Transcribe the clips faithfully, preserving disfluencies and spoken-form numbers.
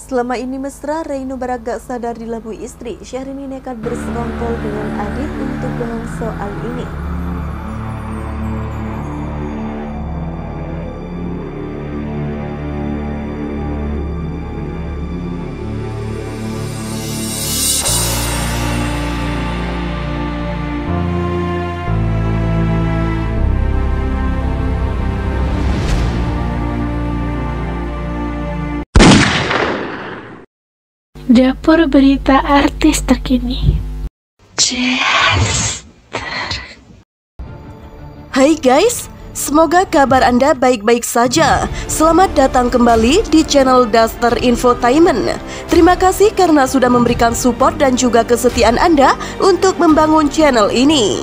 Selama ini mesra, Reino Barak gak sadar dilabui istri. Syahrini nekat bersekongkol dengan adik untuk bohong soal ini. Dapur berita artis terkini. Hai guys, semoga kabar Anda baik-baik saja. Selamat datang kembali di channel Duster Infotainment. Terima kasih karena sudah memberikan support dan juga kesetiaan Anda untuk membangun channel ini.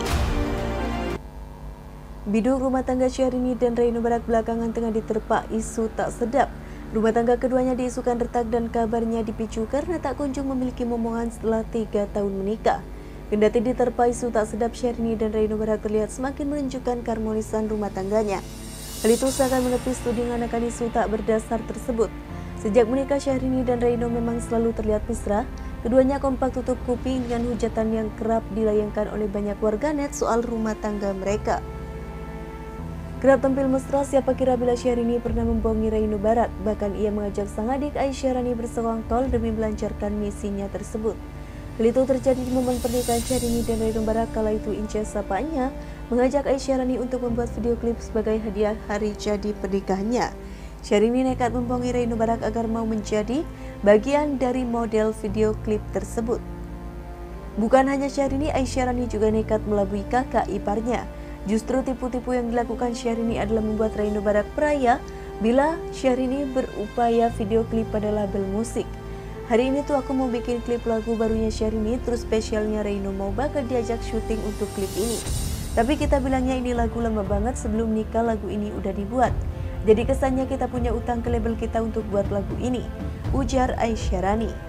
Bidung rumah tangga Syahrini dan Reino Barak belakangan tengah diterpa isu tak sedap. Rumah tangga keduanya diisukan retak dan kabarnya dipicu karena tak kunjung memiliki momongan setelah tiga tahun menikah. Kendati diterpa isu tak sedap, Syahrini dan Reino Barak terlihat semakin menunjukkan keharmonisan rumah tangganya. Hal itu seakan menepis tudingan akan isu tak berdasar tersebut. Sejak menikah, Syahrini dan Reino memang selalu terlihat mesra. Keduanya kompak tutup kuping dengan hujatan yang kerap dilayangkan oleh banyak warganet soal rumah tangga mereka. Kerap tampil mesra, siapa kira bila Syahrini pernah membohongi Reino Barak. Bahkan ia mengajak sang adik Aisyarani bersekongkol demi melancarkan misinya tersebut. Hal itu terjadi di momen pernikahan Syahrini dan Reino Barak. Kala itu Ince sapanya mengajak Aisyarani untuk membuat video klip sebagai hadiah hari jadi pernikahannya. Syahrini nekat membohongi Reino Barak agar mau menjadi bagian dari model video klip tersebut. Bukan hanya Syahrini, Aisyarani juga nekat melabui kakak iparnya. Justru tipu-tipu yang dilakukan Syahrini adalah membuat Reino Barak peraya bila Syahrini berupaya video klip pada label musik. Hari ini tuh aku mau bikin klip lagu barunya Syahrini, terus spesialnya Reino mau bakal diajak syuting untuk klip ini. Tapi kita bilangnya ini lagu lama banget, sebelum nikah lagu ini udah dibuat. Jadi kesannya kita punya utang ke label kita untuk buat lagu ini, ujar Aisyarani.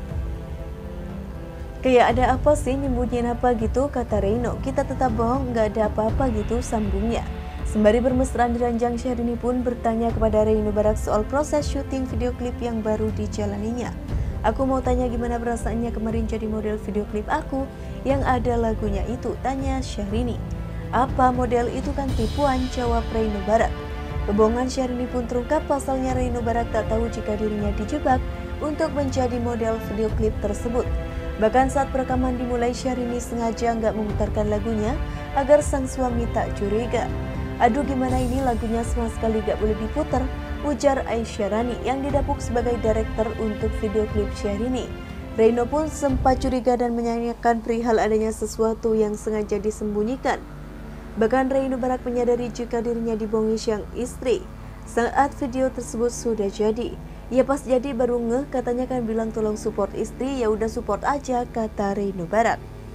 Kayak ada apa sih, nyembunyiin apa gitu, kata Reino. Kita tetap bohong, gak ada apa-apa gitu, sambungnya. Sembari bermesraan di ranjang, Syahrini pun bertanya kepada Reino Barak soal proses syuting video klip yang baru dijalaninya. Aku mau tanya gimana perasaannya kemarin jadi model video klip aku yang ada lagunya itu, tanya Syahrini. Apa model itu kan tipuan, jawab Reino Barak. Kebohongan Syahrini pun terungkap, pasalnya Reino Barak tak tahu jika dirinya dijebak untuk menjadi model video klip tersebut. Bahkan saat perekaman dimulai, Syahrini sengaja nggak memutarkan lagunya agar sang suami tak curiga. Aduh gimana ini, lagunya sama sekali gak boleh diputar, ujar Aisyarani yang didapuk sebagai direktur untuk video klip Syahrini. Reino pun sempat curiga dan menyanyikan perihal adanya sesuatu yang sengaja disembunyikan. Bahkan Reino Barak menyadari jika dirinya dibohongi sang istri saat video tersebut sudah jadi. Ya pas jadi baru ngeh, katanya kan bilang tolong support istri, ya udah support aja, kata Reino Barak.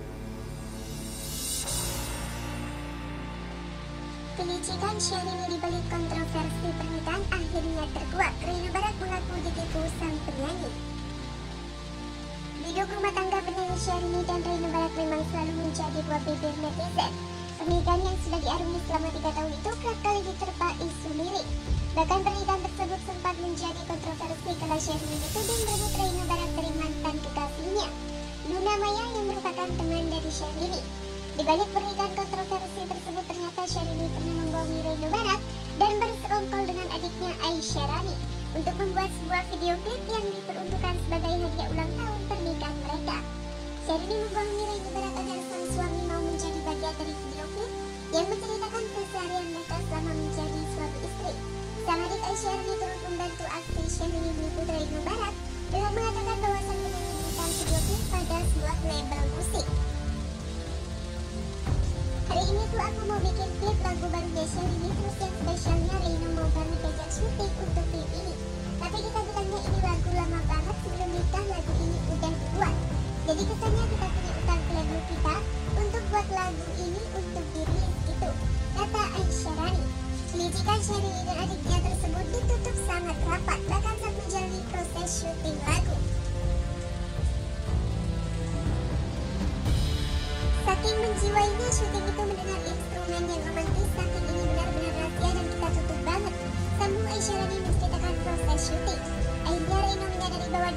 Kelicikan Syahrini dibalik kontroversi pernikahan akhirnya terkuak. Reino Barak mengaku ditipu sang penyanyi. Video rumah tangga penyanyi Syahrini dan Reino Barak memang selalu menjadi buah bibir netizen. Pernikahan yang sudah diarungi selama tiga tahun itu kerap kali diterpa isu lirik. Bahkan pernikahan tersebut sempat menjadi kontroversi kala Syahrini dituding berebut Reino Barak dari mantan kekasihnya, Luna Maya, yang merupakan teman dari Syahrini. Di balik pernikahan kontroversi tersebut, ternyata Syahrini pernah membohongi Reino Barak dan bersekongkol dengan adiknya Aisyarani untuk membuat sebuah video klip yang diperuntukkan sebagai hadiah ulang tahun pernikahan mereka. Syahrini membohongi Reino Barak agar sang suami mau menjadi bagian dari video klip yang menceritakan keseharian mereka selama menjadi suami istri. Sang adik Aisyarani turut membantu aksi Syahrini meliput Reino Barak dengan mengatakan bahwa sang penyanyi memberikan video klip pada sebuah label musik. Hari ini tuh aku mau bikin klip lagu barunya Syahrini, terus yang spesialnya Reino mau banget diajak syuting untuk klip ini. Tapi kita bilangnya ini lagu lama banget, sebelum nikah lagu ini udah dibuat. Jadi kesannya kita punya utang ke label kita untuk buat lagu ini untuk dirilis gitu, kata Aisyarani. Kelicikan Syahrini dan adiknya tersebut ditutup sangat rapat, bahkan saat menjalani proses syuting lagu. Saking menjiwainya syuting itu mendengar instrumen yang romantis, saking ini benar-benar rahasia dan kita tutup banget, sambung Aisyarani menceritakan proses syuting. Akhirnya Reino menyadari bahwa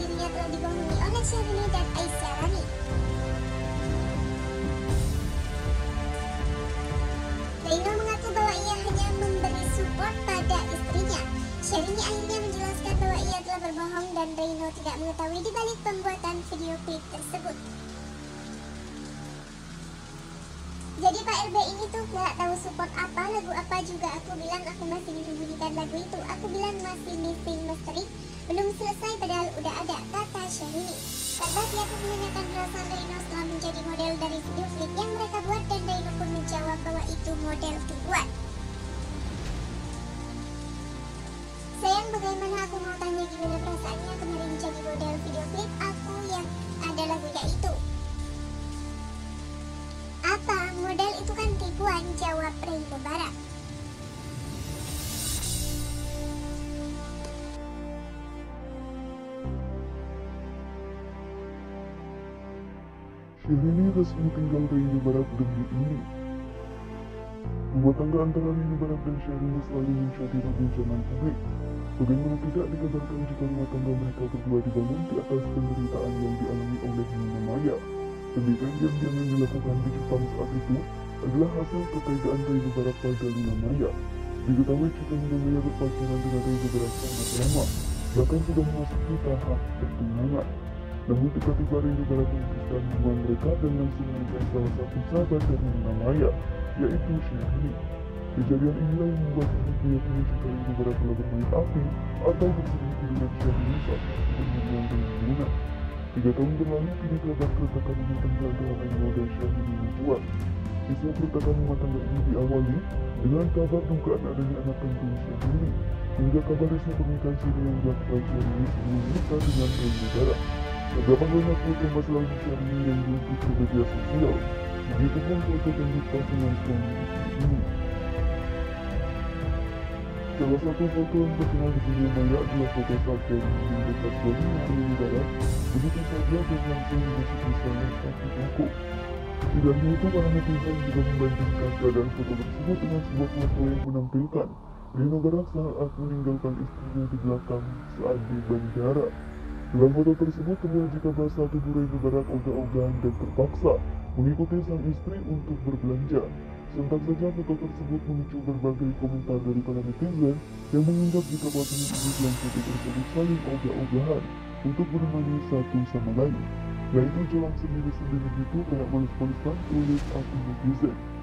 berbohong dan Reino tidak mengetahui dibalik pembuatan video klip tersebut. Jadi Pak R B ini tuh gak tahu support apa, lagu apa juga. Aku bilang aku masih menyembunyikan lagu itu. Aku bilang masih missing mastering, belum selesai padahal udah ada, kata Syahrini. Karena dia pun menanyakan perasaan Reino setelah menjadi model dari video klip yang mereka buat, dan Reino pun menjawab bahwa itu model dibuat. Sayang, bagaimana aku mau tanya gimana perasaannya kemarin jadi model video klip aku yang ada lagunya itu. Apa, model itu kan tipuan, jawab Reino Barak. Syahrini resmi tinggal Reino Barak demi ini. Rumah tangga antara Reino Barak dan Syahrini selalu menjadi perbincangan publik. Bagaimana tidak dikabarkan jika rumah tangga mereka berdua dibangun di atas penderitaan yang dialami oleh Luna Maya. Pendidikan yang dilakukan di Jepang saat itu adalah hasil ketegaan Reino Barak pada Luna Maya. Diketahui jika Luna Maya berpacaran dengan Reino Barak sangat lama, bahkan sudah memasuki tahap pertunangan. Namun tiba-tiba Reino Barak memutuskan hubungan mereka dan langsung menikahi salah satu sahabat dari Luna Maya, yaitu Syahrini. Kejadian inilah yang membuat publik meyakini jika Reino Barak telah bermain api atau berselingkuh dengan Syahrini saat berhubungan dengan Luna. Tiga tahun berlalu, kini kabar keretakan rumah tangga antara Reino dan Syahrini membuat. Kisah keretakan rumah tangga ini diawali dengan kabar dugaan adanya anak kandung Syahrini, hingga kabar resmi pernikahan Syahrini yang dilakukan Syahrini sebelum menikah dengan Reino Barak. Terdapat banyak foto masa lalu Syahrini yang diunggah ke media sosial, begitupun foto dan pasangan suami istri ini. Salah satu foto yang terkenal di dunia maya adalah foto saat Syahrini mendekat suaminya Reino Barak begitu saja dan langsung memasuki salah satu toko. Tidak hanya itu, para netizen juga membandingkan keadaan foto tersebut dengan sebuah foto yang menampilkan Reino Barak saat meninggalkan istrinya di belakang saat di bandara. Dalam foto tersebut terlihat jika bahasa tubuh Reino Barak ogah-ogahan dan terpaksa mengikuti sang istri untuk berbelanja. Sontak saja foto tersebut memicu berbagai komentar dari para netizen yang menganggap jika pasangan ini dalam foto tersebut saling ogah-ogahan untuk menemani satu sama lain. Yaitu jalan sendiri-sendiri gitu kayak males-malesan, tulis akun netizen.